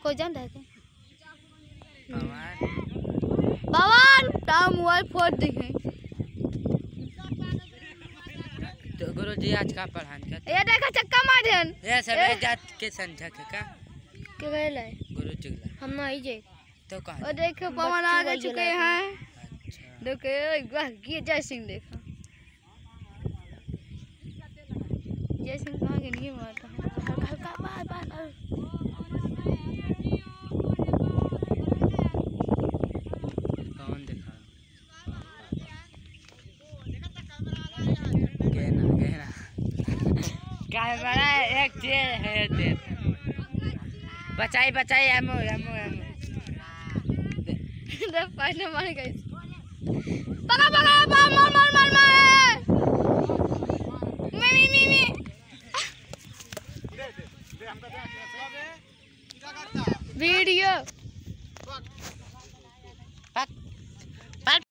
कोई जानता है क्या? पवन टाइम मोबाइल फोन दिखे। तो गुरुजी आज का पढ़ान क्या? ये देखा चक्का मारन। ये सब जात के संझा के का? के गए गुरुजी हम नहीं जे। तो कहां? और देखो पवन आ चुके हैं। अच्छा देखो एक बार ये जय सिंह देखो। जय सिंह कहाँ के नहीं मारता है। हल्का बार कौन दिखा? गहना क्या बड़ा एक चीज है दे। बचाई एमो पहले मार गई। पका मार मी वीडियो